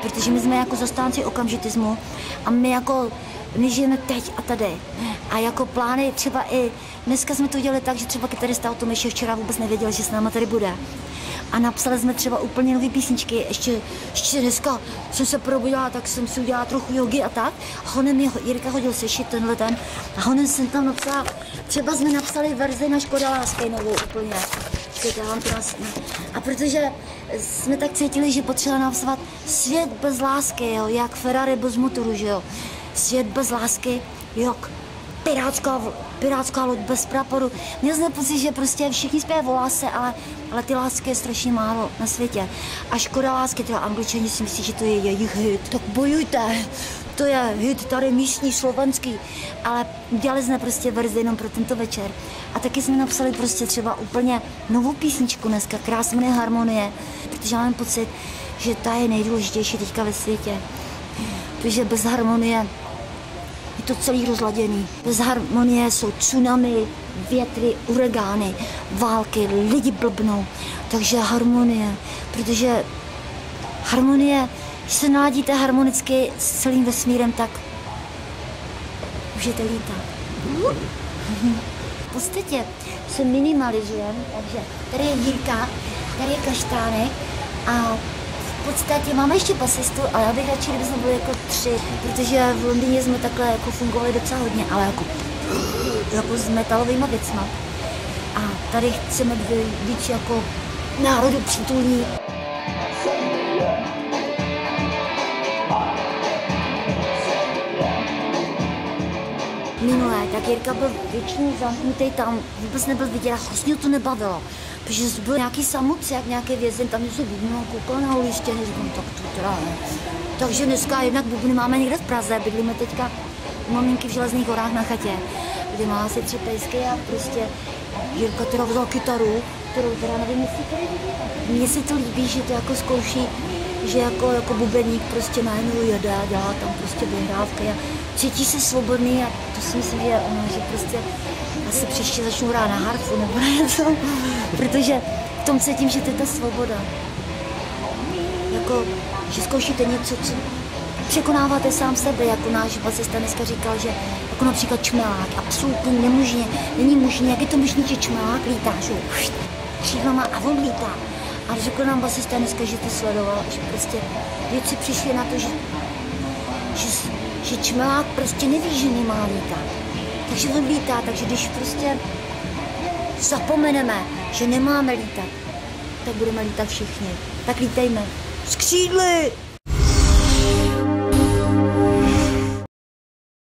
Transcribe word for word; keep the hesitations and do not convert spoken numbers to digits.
protože my jsme jako zastánci okamžitismu a my jako my žijeme teď a tady. A jako plány třeba i dneska jsme to dělali tak, že třeba kytarista o tom ještě včera vůbec nevěděl, že s náma tady bude. A napsali jsme třeba úplně nové písničky. Ještě, ještě dneska jsem se probudila, tak jsem si udělala trochu jogy a tak. A honem mě Jirka hodil sešit tenhle ten. A honem jsem tam napsala, třeba jsme napsali verzi na Škoda lásky novou úplně. Počkejte, já vám to nas... A protože jsme tak cítili, že potřeba napsat svět bez lásky, jo, jak Ferrari bez motoru, že jo. Svět bez lásky, jak pirátská, pirátská loď bez praporu. Měl jsem pocit, že prostě všichni zpěvají o lásce, ale, ale ty lásky je strašně málo na světě. A Škoda lásky, teda Angličani si myslí, že to je jejich hit. Tak bojujte, to je hit tady místní, slovenský. Ale dělali jsme prostě verzi jenom pro tento večer. A taky jsme napsali prostě třeba úplně novou písničku dneska, která se jmenuje Harmonie, protože mám pocit, že ta je nejdůležitější teďka ve světě. Protože bez harmonie je to celý rozladěný. Bez harmonie jsou tsunami, větry, uragány, války, lidi blbnou. Takže harmonie, protože harmonie, když se naladíte harmonicky s celým vesmírem, tak můžete lítat. V podstatě se minimalizujeme, takže tady je Jirka, tady je Kaštánek a v podstatě máme ještě basistu, ale já bych radši, kdyby jsme byli jako tři, protože v Londýně jsme takhle jako fungovali docela hodně, ale jako, jako s metalovými věcma. A tady chceme být víc jako národu přítulní. Minulé, tak Jirka byl většinou zamknutý tam, vůbec nebyl vidět a hrozně to nebavilo. Protože byl nějaký samotce, jak nějaký vězeň, tam něco bubnul, koukal na uliště, říkám, tak to teda ne. Takže dneska jednak bubny máme někde v Praze, bydlíme teďka u maminky v Železných horách na chatě, kde má asi tři pejsky a prostě Jirka teda vzal kytaru, kterou teda nevím, jestli to vidíte. Mně se to líbí, že to jako zkouší, že jako, jako bubeník prostě najednou jede a dělá tam prostě vyhrávky a cítí se svobodný a to si myslím, že, ono, že prostě asi příště začnu hrát na harfu nebo něco, protože v tom cítím, že to je ta svoboda. Jako, že zkoušíte něco, co překonáváte sám sebe, jako náš basista dneska říkal, že jako například čmelák, absolutně nemožně, není možné, jak je to možné, že čmelák lítá, že křídlama a on lítá. A řekl nám basista dneska, že to sledoval, že prostě věci přišly na to, že, že, že čmelák prostě neví, že nemá lítat. Takže on lítá, takže když prostě zapomeneme, že nemáme lítat, tak budeme lítat všichni. Tak lítejme. S křídly!